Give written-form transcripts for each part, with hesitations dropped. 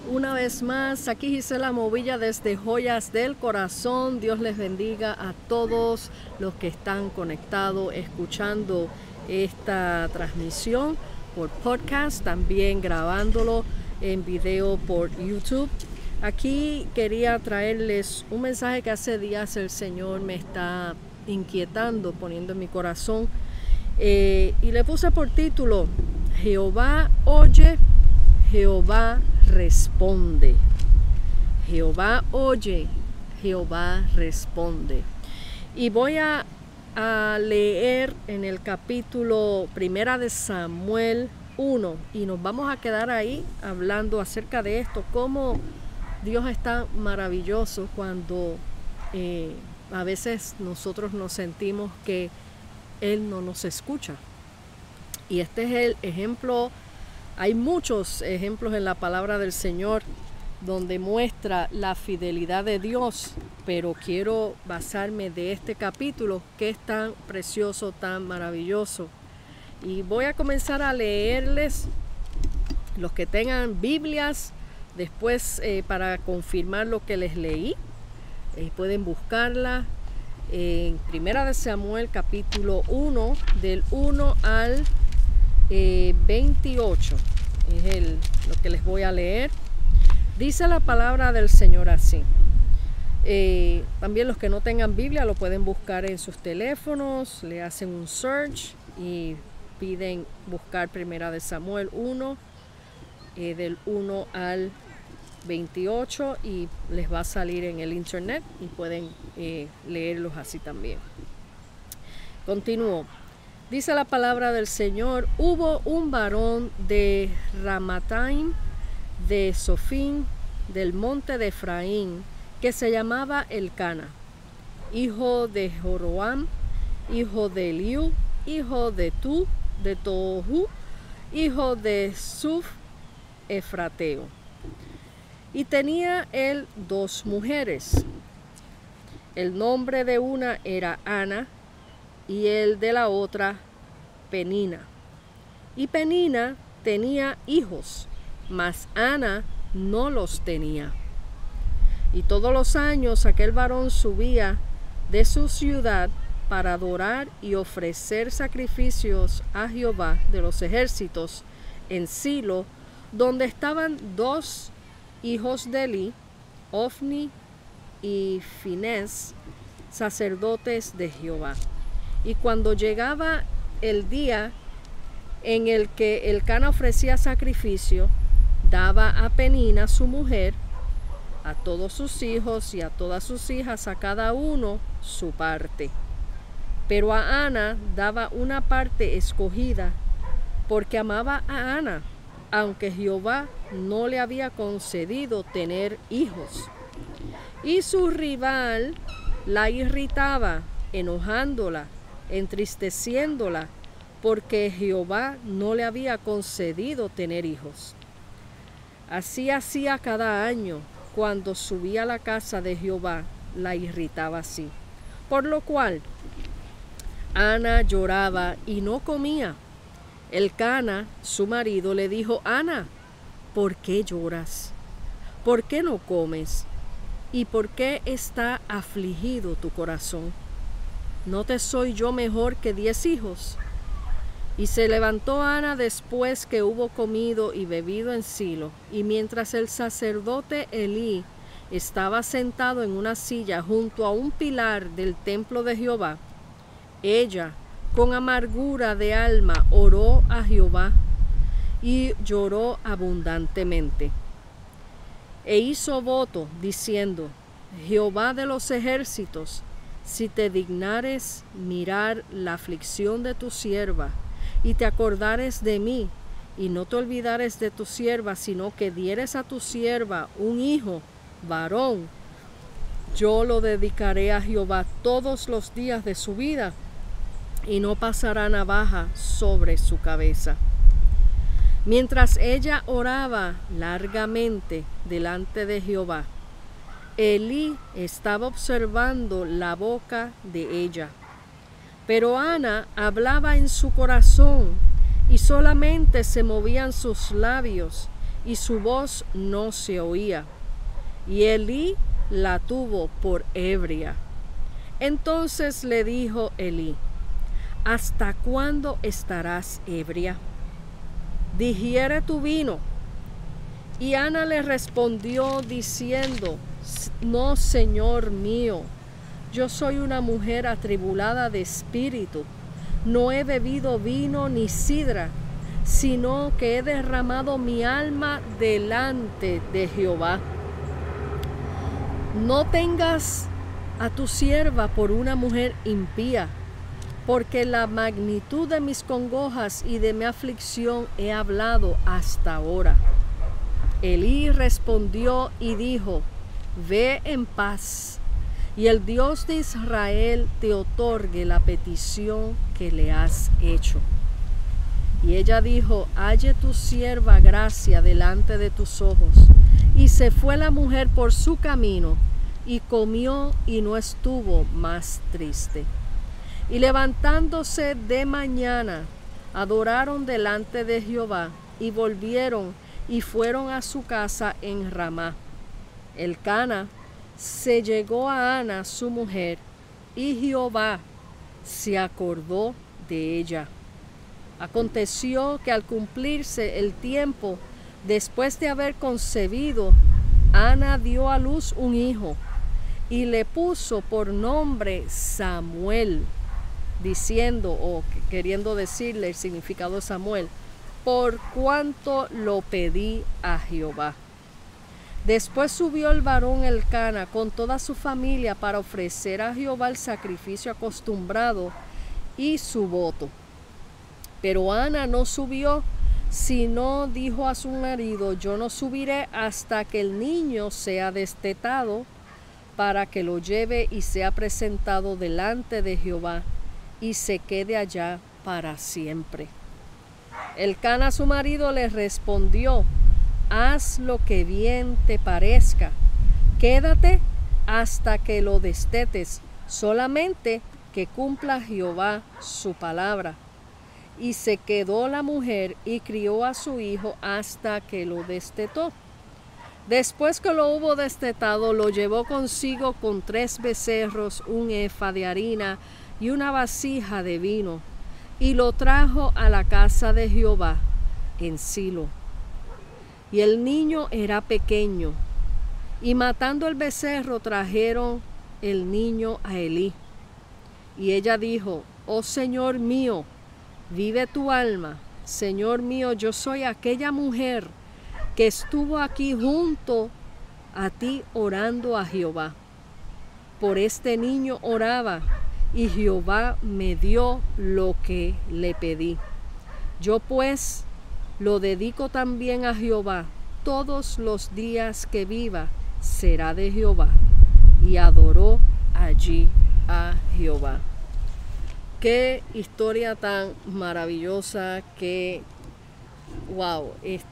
Una vez más, aquí Gisela Movilla desde Joyas del Corazón. Dios les bendiga a todos los que están conectados, escuchando esta transmisión por podcast, también grabándolo en video por YouTube. Aquí quería traerles un mensaje que hace días el Señor me está inquietando, poniendo en mi corazón. Y le puse por título: Jehová oye, Jehová responde. Jehová oye, Jehová responde. Y voy a leer en el capítulo 1 de Samuel 1 y nos vamos a quedar ahí hablando acerca de esto, cómo Dios está maravilloso cuando a veces nosotros nos sentimos que Él no nos escucha. Y este es el ejemplo. Hay muchos ejemplos en la palabra del Señor donde muestra la fidelidad de Dios, pero quiero basarme de este capítulo que es tan precioso, tan maravilloso. Y voy a comenzar a leerles, los que tengan Biblias, después para confirmar lo que les leí, pueden buscarla en 1 de Samuel capítulo 1, del 1 al 28 es lo que les voy a leer. Dice la palabra del Señor así. También los que no tengan Biblia lo pueden buscar en sus teléfonos, le hacen un search y piden buscar 1 de Samuel 1, del 1 al 28, y les va a salir en el internet y pueden leerlos así también. Continúo. Dice la palabra del Señor: hubo un varón de Ramataim, de Sofín, del monte de Efraín, que se llamaba Elcana, hijo de Joroam, hijo de Eliú, hijo de Tohu, hijo de Suf Efrateo. Y tenía él 2 mujeres. El nombre de una era Ana, y el de la otra Penina. Y Penina tenía hijos, mas Ana no los tenía. Y todos los años aquel varón subía de su ciudad para adorar y ofrecer sacrificios a Jehová de los ejércitos en Silo, donde estaban 2 hijos de Eli, Ofni y Finés, sacerdotes de Jehová. Y cuando llegaba el día en el que Elcana ofrecía sacrificio, daba a Penina su mujer, a todos sus hijos y a todas sus hijas, a cada uno su parte. Pero a Ana daba una parte escogida, porque amaba a Ana, aunque Jehová no le había concedido tener hijos. Y su rival la irritaba, enojándola, entristeciéndola, porque Jehová no le había concedido tener hijos. Así hacía cada año, cuando subía a la casa de Jehová, la irritaba así. Por lo cual Ana lloraba y no comía. Elcana, su marido, le dijo: Ana, ¿por qué lloras? ¿Por qué no comes? ¿Y por qué está afligido tu corazón? ¿No te soy yo mejor que 10 hijos? Y se levantó Ana después que hubo comido y bebido en Silo, y mientras el sacerdote Elí estaba sentado en una silla junto a un pilar del templo de Jehová, ella, con amargura de alma, oró a Jehová y lloró abundantemente. E hizo voto, diciendo: Jehová de los ejércitos, si te dignares mirar la aflicción de tu sierva, y te acordares de mí, y no te olvidares de tu sierva, sino que dieres a tu sierva un hijo varón, yo lo dedicaré a Jehová todos los días de su vida, y no pasará navaja sobre su cabeza. Mientras ella oraba largamente delante de Jehová, Elí estaba observando la boca de ella. Pero Ana hablaba en su corazón, y solamente se movían sus labios, y su voz no se oía. Y Elí la tuvo por ebria. Entonces le dijo Elí: ¿hasta cuándo estarás ebria? Digiere tu vino. Y Ana le respondió diciendo: no, Señor mío, yo soy una mujer atribulada de espíritu. No he bebido vino ni sidra, sino que he derramado mi alma delante de Jehová. No tengas a tu sierva por una mujer impía, porque la magnitud de mis congojas y de mi aflicción he hablado hasta ahora. Elí respondió y dijo: ve en paz, y el Dios de Israel te otorgue la petición que le has hecho. Y ella dijo: halle tu sierva gracia delante de tus ojos. Y se fue la mujer por su camino, y comió y no estuvo más triste. Y levantándose de mañana, adoraron delante de Jehová, y volvieron y fueron a su casa en Ramá. Elcana se llegó a Ana su mujer, y Jehová se acordó de ella. Aconteció que al cumplirse el tiempo, después de haber concebido, Ana dio a luz un hijo, y le puso por nombre Samuel, diciendo, o queriendo decirle el significado de Samuel: por cuanto lo pedí a Jehová. Después subió el varón Elcana con toda su familia para ofrecer a Jehová el sacrificio acostumbrado y su voto. Pero Ana no subió, sino dijo a su marido: yo no subiré hasta que el niño sea destetado, para que lo lleve y sea presentado delante de Jehová, y se quede allá para siempre. Elcana su marido le respondió: haz lo que bien te parezca, quédate hasta que lo destetes, solamente que cumpla Jehová su palabra. Y se quedó la mujer y crió a su hijo hasta que lo destetó. Después que lo hubo destetado, lo llevó consigo con 3 becerros, un efa de harina y una vasija de vino, y lo trajo a la casa de Jehová en Silo. Y el niño era pequeño, y matando el becerro trajeron el niño a Elí. Y ella dijo: oh Señor mío, vive tu alma. Señor mío, yo soy aquella mujer que estuvo aquí junto a ti orando a Jehová. Por este niño oraba, y Jehová me dio lo que le pedí. Yo pues lo dedico también a Jehová. Todos los días que viva será de Jehová. Y adoró allí a Jehová. Qué historia tan maravillosa, que wow,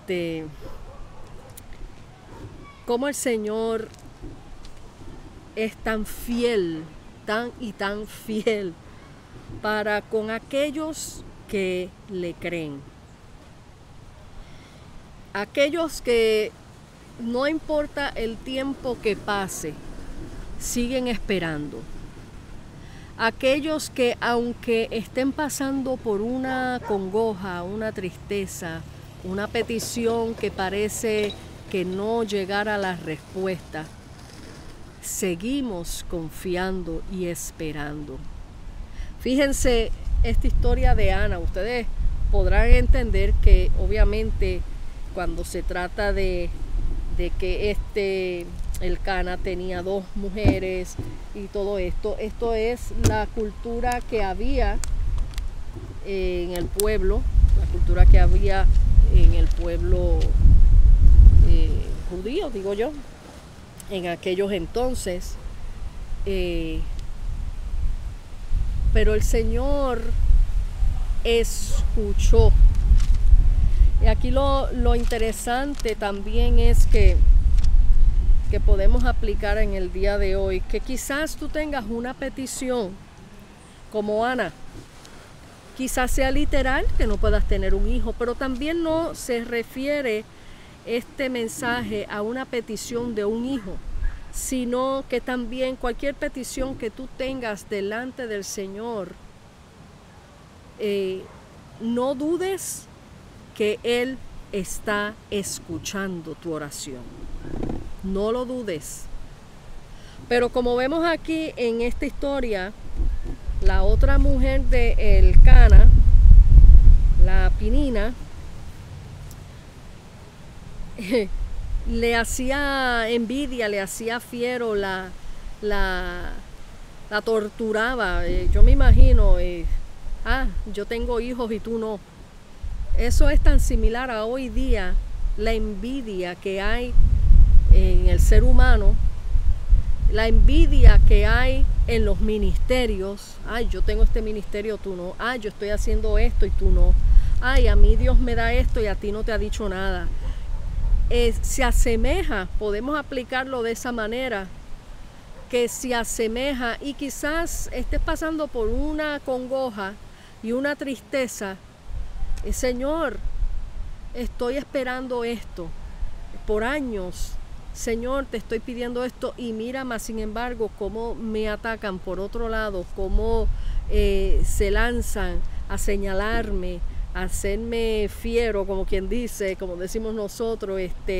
cómo el Señor es tan fiel, tan fiel para con aquellos que le creen. Aquellos que no importa el tiempo que pase, siguen esperando. Aquellos que aunque estén pasando por una congoja, una tristeza, una petición que parece que no llegará a la respuesta, seguimos confiando y esperando. Fíjense esta historia de Ana. Ustedes podrán entender que obviamente cuando se trata de que Elcana tenía 2 mujeres y todo esto, esto es la cultura que había en el pueblo, la cultura que había en el pueblo judío, digo yo, en aquellos entonces. Pero el Señor escuchó. Y aquí lo interesante también es que podemos aplicar en el día de hoy, que quizás tú tengas una petición como Ana. Quizás sea literal, que no puedas tener un hijo, pero también no se refiere este mensaje a una petición de un hijo, sino que también cualquier petición que tú tengas delante del Señor, no dudes que Él está escuchando tu oración. No lo dudes. Pero como vemos aquí en esta historia, la otra mujer de Elcana, la Penina, le hacía envidia, le hacía fiero, la torturaba. Yo me imagino, yo tengo hijos y tú no. Eso es tan similar a hoy día, la envidia que hay en el ser humano, la envidia que hay en los ministerios. Ay, yo tengo este ministerio, tú no. Ay, yo estoy haciendo esto y tú no. Ay, a mí Dios me da esto y a ti no te ha dicho nada. Se asemeja, podemos aplicarlo de esa manera, que se asemeja, y quizás estés pasando por una congoja y una tristeza. Señor, estoy esperando esto por años. Señor, te estoy pidiendo esto y mira más, sin embargo, cómo me atacan por otro lado, cómo se lanzan a señalarme, a hacerme fiero, como quien dice, como decimos nosotros,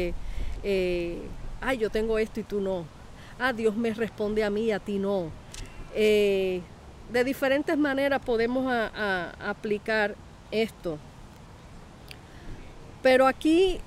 yo tengo esto y tú no. Dios me responde a mí, a ti no. De diferentes maneras podemos aplicar esto. Pero aquí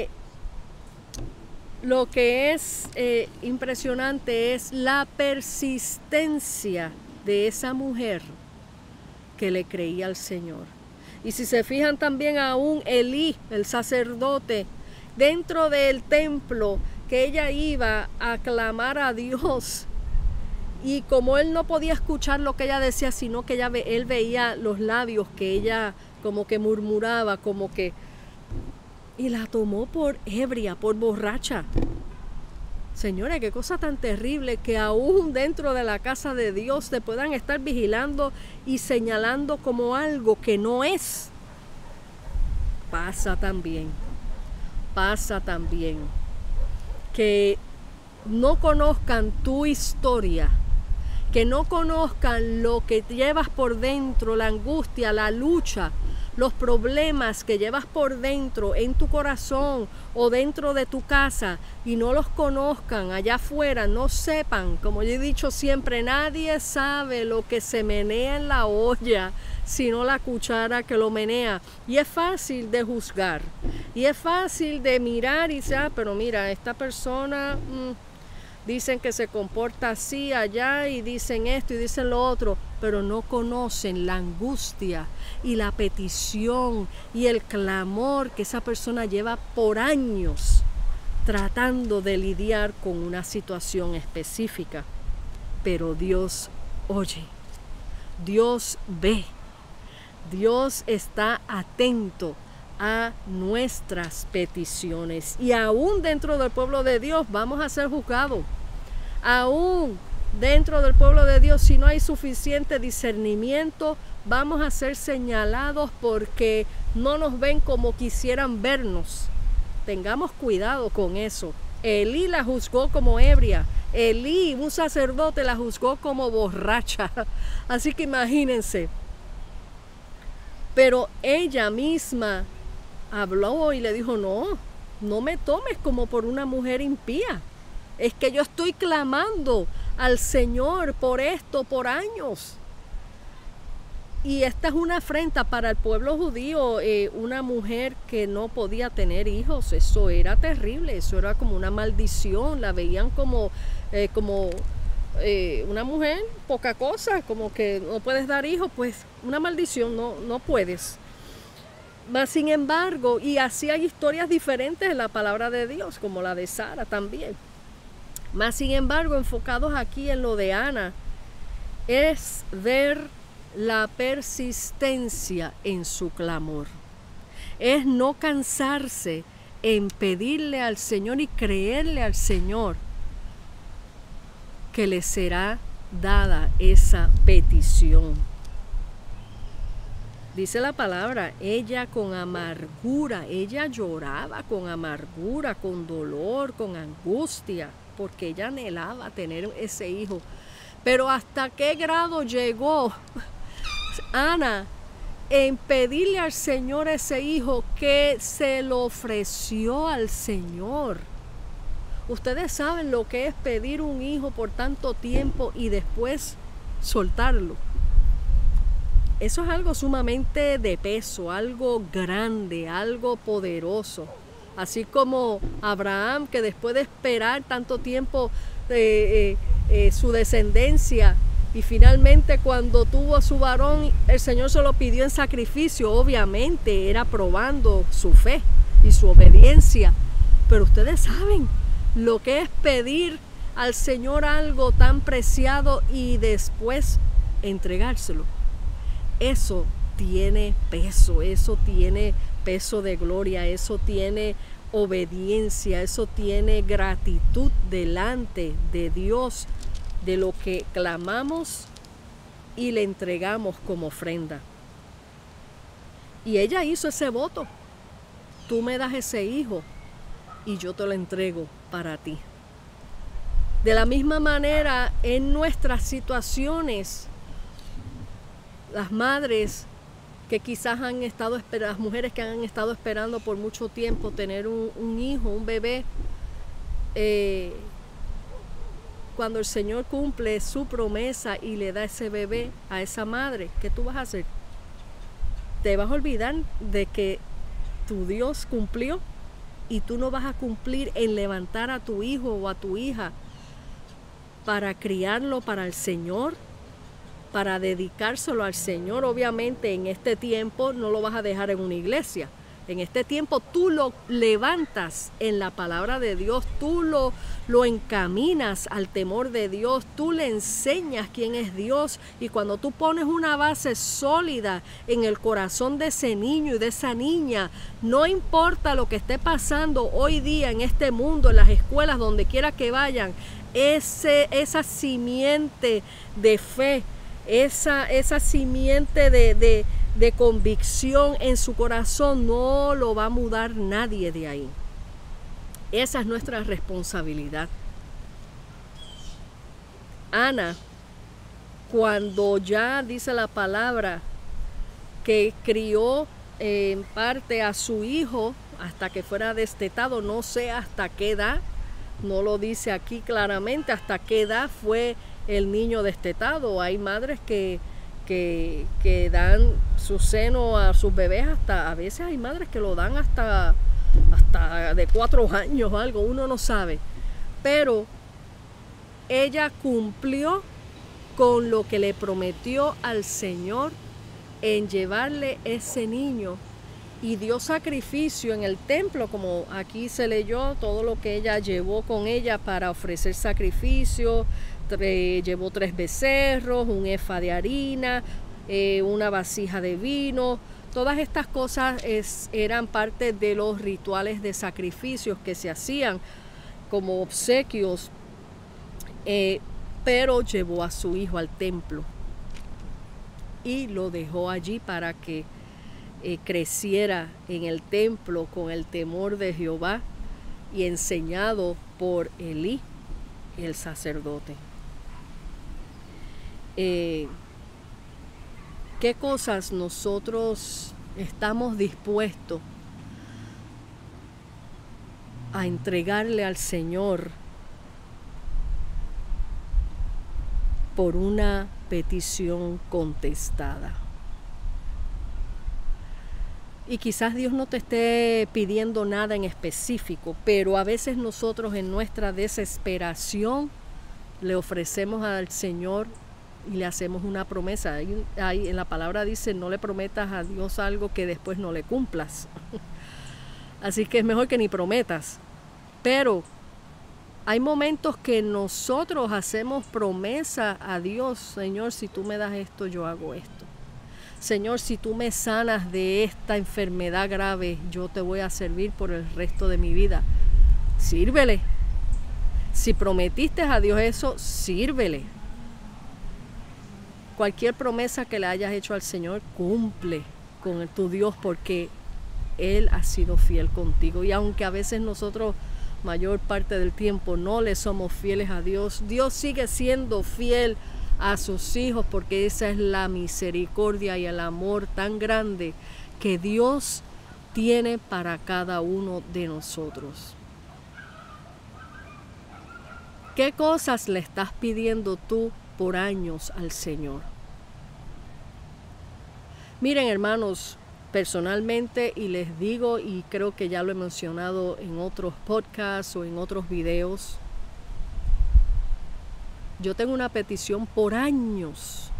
lo que es impresionante es la persistencia de esa mujer que le creía al Señor. Y si se fijan también, aún Elí, el sacerdote, dentro del templo, que ella iba a clamar a Dios, y como él no podía escuchar lo que ella decía, sino que él veía los labios que ella como que murmuraba, como que, y la tomó por ebria, por borracha. Señora, qué cosa tan terrible que aún dentro de la casa de Dios te puedan estar vigilando y señalando como algo que no es. Pasa también que no conozcan tu historia, que no conozcan lo que llevas por dentro, la angustia, la lucha, los problemas que llevas por dentro en tu corazón o dentro de tu casa, y no los conozcan allá afuera, no sepan. Como yo he dicho siempre, nadie sabe lo que se menea en la olla sino la cuchara que lo menea. Y es fácil de juzgar, y es fácil de mirar y decir, pero mira, esta persona dicen que se comporta así allá, y dicen esto y dicen lo otro, pero no conocen la angustia y la petición y el clamor que esa persona lleva por años tratando de lidiar con una situación específica. Pero Dios oye, Dios ve, Dios está atento a nuestras peticiones, y aún dentro del pueblo de Dios vamos a ser juzgados. Aún dentro del pueblo de Dios, si no hay suficiente discernimiento, vamos a ser señalados porque no nos ven como quisieran vernos. Tengamos cuidado con eso. Elí la juzgó como ebria. Elí, un sacerdote, la juzgó como borracha. Así que imagínense. Pero ella misma habló y le dijo, no me tomes como por una mujer impía. Es que yo estoy clamando al Señor por esto por años. Y esta es una afrenta para el pueblo judío, una mujer que no podía tener hijos. Eso era terrible, eso era como una maldición. La veían como una mujer poca cosa, como que no puedes dar hijos, pues una maldición, no puedes. Mas sin embargo, y así hay historias diferentes en la palabra de Dios, como la de Sara también. Mas sin embargo, enfocados aquí en lo de Ana, es ver la persistencia en su clamor. Es no cansarse en pedirle al Señor y creerle al Señor que le será dada esa petición. Dice la palabra, ella con amargura, ella lloraba con amargura, con dolor, con angustia, porque ella anhelaba tener ese hijo. Pero ¿hasta qué grado llegó Ana en pedirle al Señor ese hijo, que se lo ofreció al Señor? Ustedes saben lo que es pedir un hijo por tanto tiempo y después soltarlo. Eso es algo sumamente de peso, algo grande, algo poderoso. Así como Abraham, que después de esperar tanto tiempo su descendencia, y finalmente cuando tuvo a su varón, el Señor se lo pidió en sacrificio. Obviamente era probando su fe y su obediencia. Pero ustedes saben lo que es pedir al Señor algo tan preciado y después entregárselo. Eso tiene peso de gloria, eso tiene obediencia, eso tiene gratitud delante de Dios, de lo que clamamos y le entregamos como ofrenda. Y ella hizo ese voto: tú me das ese hijo y yo te lo entrego para ti. De la misma manera, en nuestras situaciones, las madres que quizás han estado esperando, las mujeres que han estado esperando por mucho tiempo tener un hijo, un bebé, cuando el Señor cumple su promesa y le da ese bebé a esa madre, ¿qué tú vas a hacer? ¿Te vas a olvidar de que tu Dios cumplió y tú no vas a cumplir en levantar a tu hijo o a tu hija para criarlo para el Señor, para dedicárselo al Señor? Obviamente en este tiempo no lo vas a dejar en una iglesia. En este tiempo tú lo levantas en la palabra de Dios, tú lo encaminas al temor de Dios, tú le enseñas quién es Dios, y cuando tú pones una base sólida en el corazón de ese niño y de esa niña, no importa lo que esté pasando hoy día en este mundo, en las escuelas, donde quiera que vayan, esa simiente de fe, esa simiente de convicción en su corazón, no lo va a mudar nadie de ahí. Esa es nuestra responsabilidad. Ana, cuando ya dice la palabra que crió en parte a su hijo hasta que fuera destetado, no sé hasta qué edad, no lo dice aquí claramente hasta qué edad fue el niño destetado. Hay madres que dan su seno a sus bebés a veces hay madres que lo dan hasta de 4 años o algo, uno no sabe. Pero ella cumplió con lo que le prometió al Señor en llevarle ese niño, y dio sacrificio en el templo, como aquí se leyó todo lo que ella llevó con ella para ofrecer sacrificio. Llevó 3 becerros, un efa de harina, una vasija de vino. Todas estas cosas eran parte de los rituales de sacrificios que se hacían como obsequios, pero llevó a su hijo al templo y lo dejó allí para que creciera en el templo con el temor de Jehová y enseñado por Elí, el sacerdote. ¿Qué cosas nosotros estamos dispuestos a entregarle al Señor por una petición contestada? Y quizás Dios no te esté pidiendo nada en específico, pero a veces nosotros en nuestra desesperación le ofrecemos al Señor y le hacemos una promesa. Ahí en la palabra dice: no le prometas a Dios algo que después no le cumplas. Así que es mejor que ni prometas. Pero hay momentos que nosotros hacemos promesa a Dios: Señor, si tú me das esto, yo hago esto. Señor, si tú me sanas de esta enfermedad grave, yo te voy a servir por el resto de mi vida. Sírvele. Si prometiste a Dios eso, sírvele. Cualquier promesa que le hayas hecho al Señor, cumple con tu Dios, porque Él ha sido fiel contigo. Y aunque a veces nosotros mayor parte del tiempo no le somos fieles a Dios, Dios sigue siendo fiel a sus hijos, porque esa es la misericordia y el amor tan grande que Dios tiene para cada uno de nosotros. ¿Qué cosas le estás pidiendo tú por años al Señor? Miren, hermanos, personalmente, y les digo, y creo que ya lo he mencionado en otros podcasts o en otros videos, yo tengo una petición por años.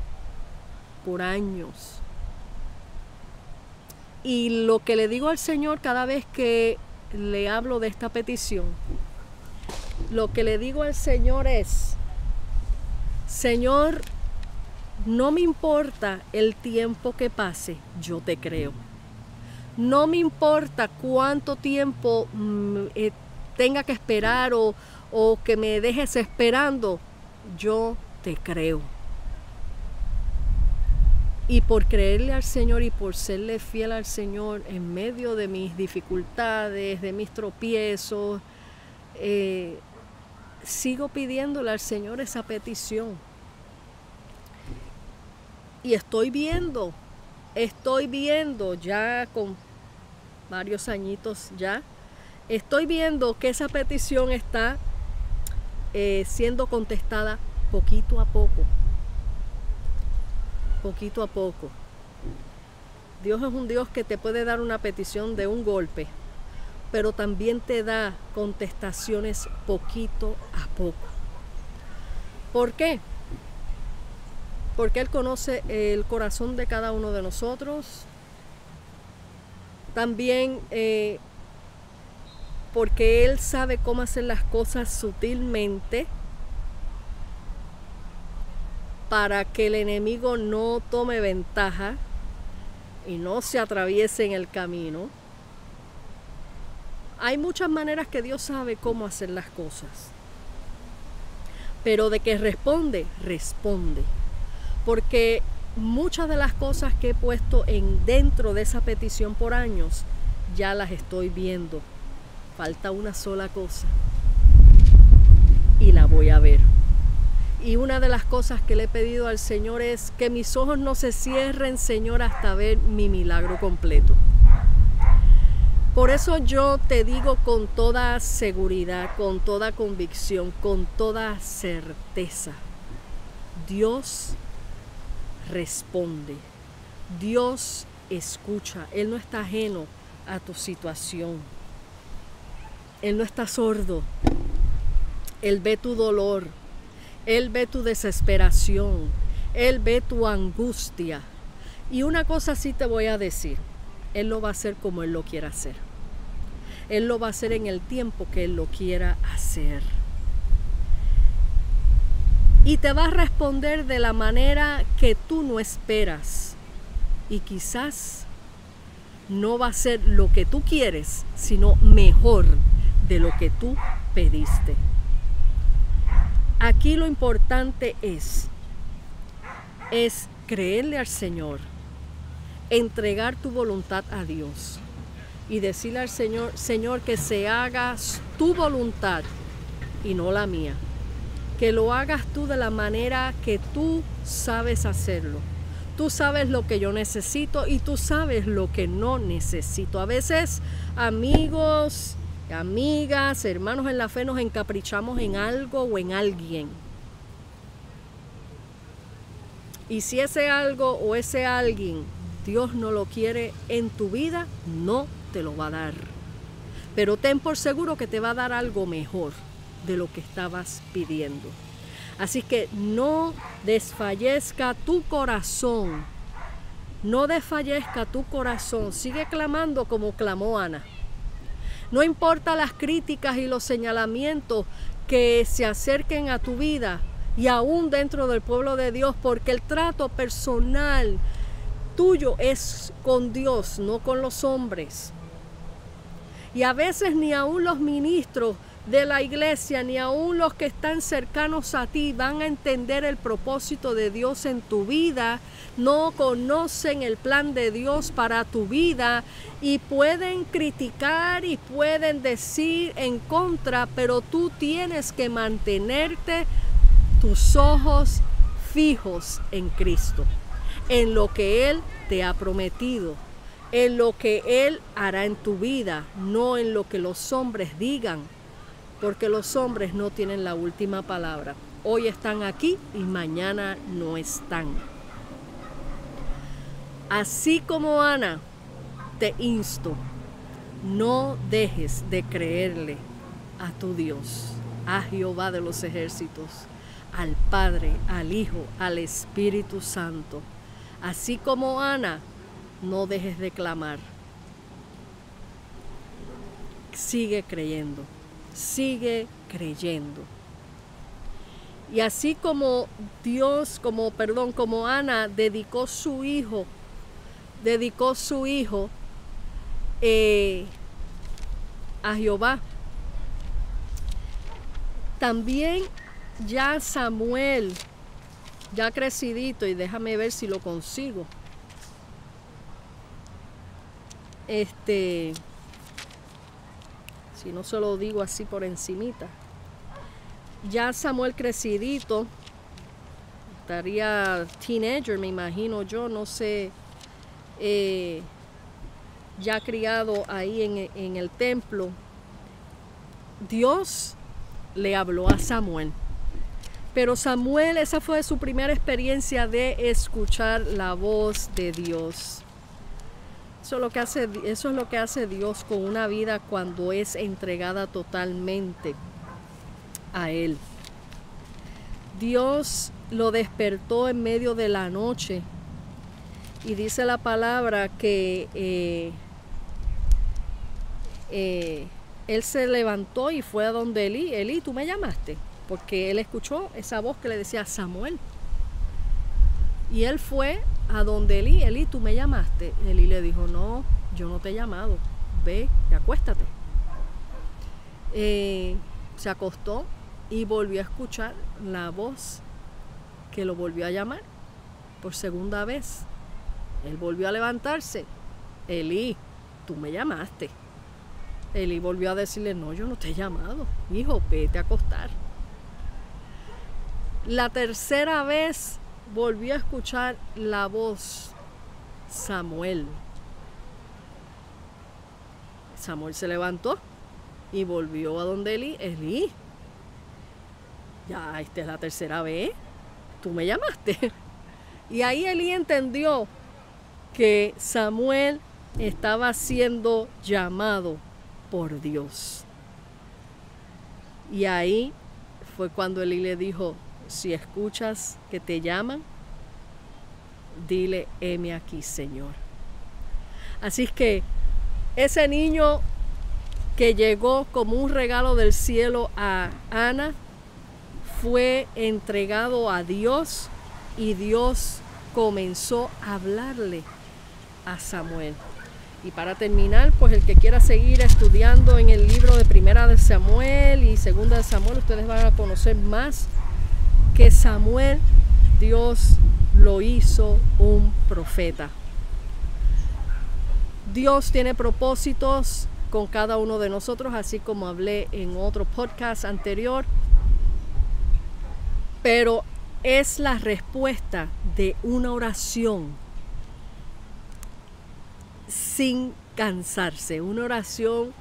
Y lo que le digo al Señor cada vez que le hablo de esta petición, lo que le digo al Señor es: Señor, no me importa el tiempo que pase, yo te creo. No me importa cuánto tiempo tenga que esperar o que me dejes esperando, yo te creo. Y por creerle al Señor y por serle fiel al Señor en medio de mis dificultades, de mis tropiezos, sigo pidiéndole al Señor esa petición. Y estoy viendo ya con varios añitos ya, estoy viendo que esa petición está siendo contestada poquito a poco. Dios es un Dios que te puede dar una petición de un golpe, pero también te da contestaciones poquito a poco. ¿Por qué? Porque Él conoce el corazón de cada uno de nosotros. También porque Él sabe cómo hacer las cosas sutilmente para que el enemigo no tome ventaja y no se atraviese en el camino. Hay muchas maneras que Dios sabe cómo hacer las cosas. Pero de que responde, responde. Porque muchas de las cosas que he puesto dentro de esa petición por años, ya las estoy viendo. Falta una sola cosa y la voy a ver. Y una de las cosas que le he pedido al Señor es que mis ojos no se cierren, Señor, hasta ver mi milagro completo. Por eso yo te digo con toda seguridad, con toda convicción, con toda certeza, Dios responde, Dios escucha. Él no está ajeno a tu situación, Él no está sordo, Él ve tu dolor, Él ve tu desesperación, Él ve tu angustia. Y una cosa sí te voy a decir, Él lo va a hacer como Él lo quiera hacer. Él lo va a hacer en el tiempo que Él lo quiera hacer. Y te va a responder de la manera que tú no esperas. Y quizás no va a ser lo que tú quieres, sino mejor de lo que tú pediste. Aquí lo importante es creerle al Señor, entregar tu voluntad a Dios y decirle al Señor: Señor, que se haga tu voluntad y no la mía. Que lo hagas tú de la manera que tú sabes hacerlo. Tú sabes lo que yo necesito y tú sabes lo que no necesito. A veces, amigos, amigas, hermanos en la fe, nos encaprichamos en algo o en alguien. Y si ese algo o ese alguien Dios no lo quiere en tu vida, no te lo va a dar. Pero ten por seguro que te va a dar algo mejor de lo que estabas pidiendo. Así que no desfallezca tu corazón. No desfallezca tu corazón. Sigue clamando como clamó Ana. No importa las críticas y los señalamientos que se acerquen a tu vida y aún dentro del pueblo de Dios, porque el trato personal tuyo es con Dios, no con los hombres. Y a veces ni aún los ministros de la iglesia, ni aún los que están cercanos a ti van a entender el propósito de Dios en tu vida, no conocen el plan de Dios para tu vida y pueden criticar y pueden decir en contra, pero tú tienes que mantenerte tus ojos fijos en Cristo, en lo que Él te ha prometido, en lo que Él hará en tu vida, no en lo que los hombres digan, porque los hombres no tienen la última palabra. Hoy están aquí y mañana no están. Así como Ana, te insto, no dejes de creerle a tu Dios, a Jehová de los ejércitos, al Padre, al Hijo, al Espíritu Santo. Así como Ana, no dejes de clamar. Sigue creyendo. Sigue creyendo. Y así como como Ana dedicó su hijo a Jehová, también ya Samuel, ya crecidito, y déjame ver si lo consigo. Si no se lo digo así por encimita. Ya Samuel crecidito, estaría teenager, me imagino yo, no sé, ya criado ahí en el templo. Dios le habló a Samuel. Pero Samuel, esa fue su primera experiencia de escuchar la voz de Dios. Eso es lo que hace Dios con una vida cuando es entregada totalmente a Él. Dios lo despertó en medio de la noche y dice la palabra que él se levantó y fue a donde Elí. Elí, ¿tú me llamaste? Porque él escuchó esa voz que le decía Samuel. Y él fue a donde Elí. Elí, ¿tú me llamaste? Elí le dijo, no, yo no te he llamado. Ve y acuéstate. Se acostó y volvió a escuchar la voz que lo volvió a llamar por segunda vez. Él volvió a levantarse. Elí, tú me llamaste. Elí volvió a decirle, no, yo no te he llamado. Hijo, vete a acostar. La tercera vez volvió a escuchar la voz Samuel. Samuel se levantó y volvió a donde Elí. Elí, ya esta es la tercera vez, tú me llamaste. Y ahí Elí entendió que Samuel estaba siendo llamado por Dios. Y ahí fue cuando Elí le dijo, si escuchas que te llaman, dile, heme aquí, Señor. Así es que ese niño que llegó como un regalo del cielo a Ana, fue entregado a Dios y Dios comenzó a hablarle a Samuel. Y para terminar, pues el que quiera seguir estudiando en el libro de Primera de Samuel y Segunda de Samuel, ustedes van a conocer más que Samuel, Dios lo hizo un profeta. Dios tiene propósitos con cada uno de nosotros, así como hablé en otro podcast anterior, pero es la respuesta de una oración sin cansarse, una oración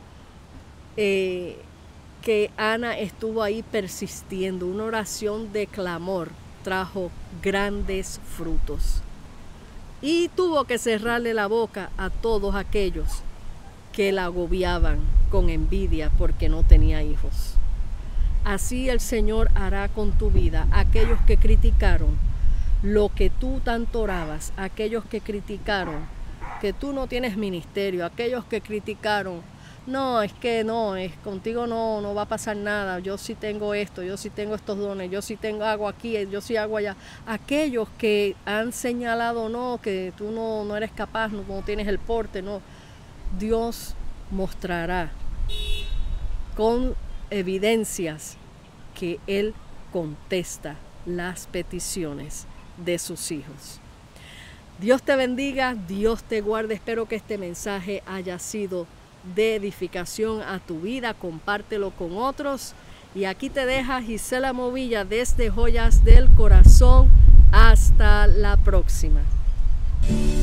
que Ana estuvo ahí persistiendo, una oración de clamor, trajo grandes frutos. Y tuvo que cerrarle la boca a todos aquellos que la agobiaban con envidia porque no tenía hijos. Así el Señor hará con tu vida. Aquellos que criticaron lo que tú tanto orabas, aquellos que criticaron que tú no tienes ministerio, aquellos que criticaron, no, es que no, contigo no va a pasar nada, yo sí tengo esto, yo sí tengo estos dones, yo sí tengo hago aquí, yo sí hago allá. Aquellos que han señalado no, que tú no eres capaz, no tienes el porte, no. Dios mostrará con evidencias que Él contesta las peticiones de sus hijos. Dios te bendiga, Dios te guarde. Espero que este mensaje haya sido de edificación a tu vida. Compártelo con otros. Y aquí te deja Gisela Movilla desde Joyas del Corazón. Hasta la próxima.